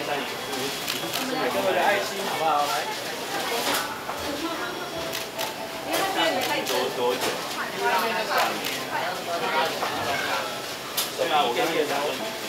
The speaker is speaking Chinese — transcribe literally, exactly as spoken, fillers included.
各位的爱心好不好？来。多多久？对啊，我刚刚也在问你。